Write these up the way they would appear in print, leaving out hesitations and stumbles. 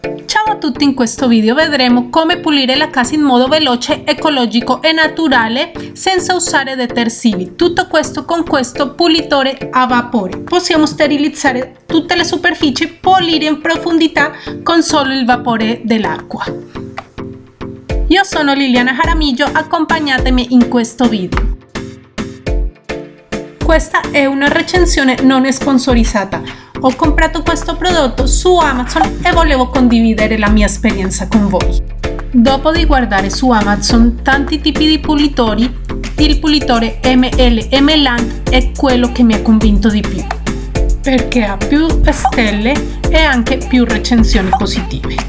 Ciao a tutti, in questo video vedremo come pulire la casa in modo veloce, ecologico e naturale senza usare detersivi. Tutto questo con questo pulitore a vapore. Possiamo sterilizzare tutte le superfici, pulire in profondità con solo il vapore dell'acqua. Io sono Liliana Jaramillo, accompagnatemi in questo video. Questa è una recensione non sponsorizzata. Ho comprato questo prodotto su Amazon e volevo condividere la mia esperienza con voi. Dopo di guardare su Amazon tanti tipi di pulitori, il pulitore MLM Land è quello che mi ha convinto di più, perché ha più stelle e anche più recensioni positive.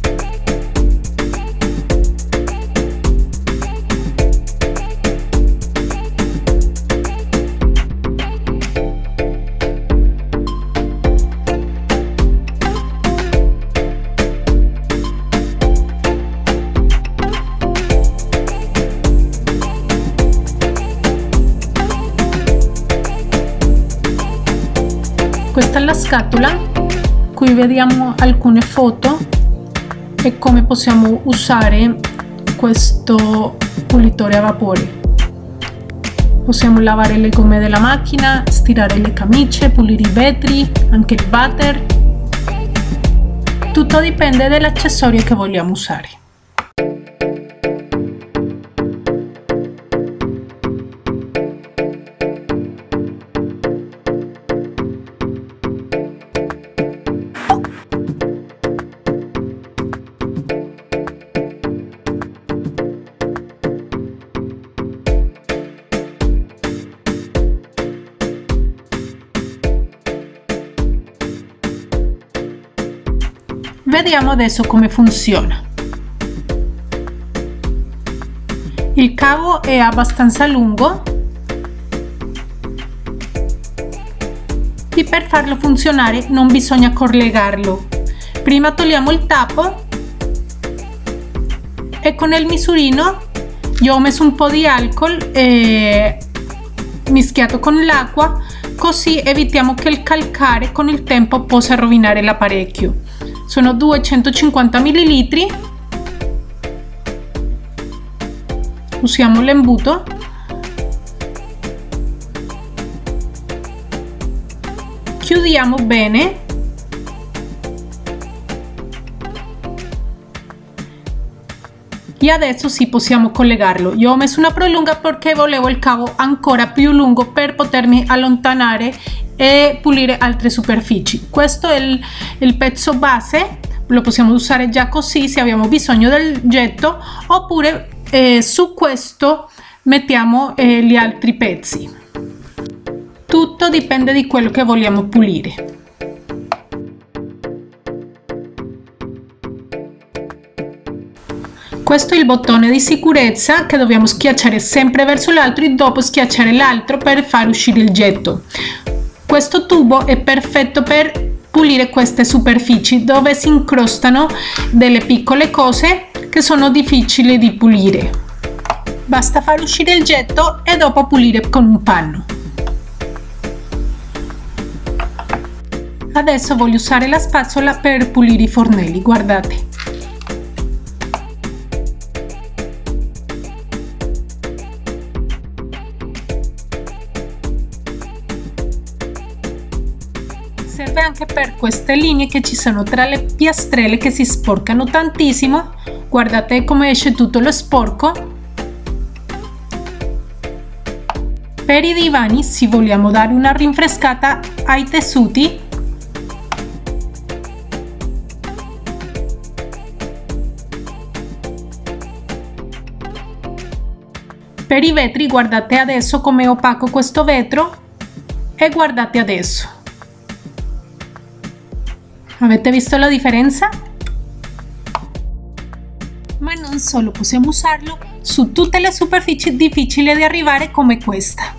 Questa è la scatola, qui vediamo alcune foto e come possiamo usare questo pulitore a vapore. Possiamo lavare le gomme della macchina, stirare le camicie, pulire i vetri, anche il water. Tutto dipende dall'accessorio che vogliamo usare. Vediamo adesso come funziona. Il cavo è abbastanza lungo e per farlo funzionare non bisogna collegarlo. Prima togliamo il tappo e con il misurino io ho messo un po' di alcol mischiato con l'acqua, così evitiamo che il calcare con il tempo possa rovinare l'apparecchio. Sono 250 ml. Usiamo l'imbuto. Chiudiamo bene. E adesso sì, possiamo collegarlo. Io ho messo una prolunga perché volevo il cavo ancora più lungo per potermi allontanare e pulire altre superfici. Questo è il pezzo base, lo possiamo usare già così se abbiamo bisogno del getto, oppure su questo mettiamo gli altri pezzi. Tutto dipende di quello che vogliamo pulire. Questo è il bottone di sicurezza che dobbiamo schiacciare sempre verso l'altro e dopo schiacciare l'altro per far uscire il getto. Questo tubo è perfetto per pulire queste superfici dove si incrostano delle piccole cose che sono difficili di pulire. Basta far uscire il getto e dopo pulire con un panno. Adesso voglio usare la spazzola per pulire i fornelli, guardate. Serve anche per queste linee che ci sono tra le piastrelle che si sporcano tantissimo. Guardate come esce tutto lo sporco. Per i divani, se vogliamo dare una rinfrescata ai tessuti, per i vetri guardate adesso come è opaco questo vetro e guardate adesso. Avete visto la differenza? Ma non solo, possiamo usarlo su tutte le superfici difficili di arrivare come questa.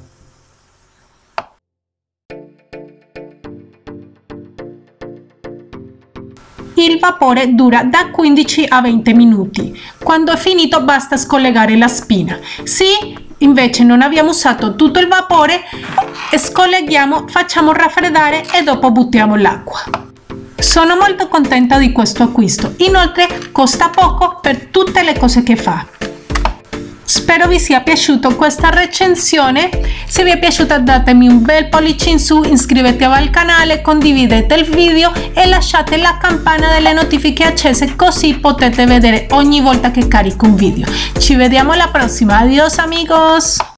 Il vapore dura da 15 a 20 minuti. Quando è finito basta scollegare la spina. Se invece non abbiamo usato tutto il vapore, scolleghiamo, facciamo raffreddare e dopo buttiamo l'acqua. Sono molto contenta di questo acquisto, inoltre costa poco per tutte le cose che fa. Spero vi sia piaciuta questa recensione. Se vi è piaciuta datemi un bel pollice in su, iscrivetevi al canale, condividete il video e lasciate la campana delle notifiche accese così potete vedere ogni volta che carico un video. Ci vediamo alla prossima, adios amigos!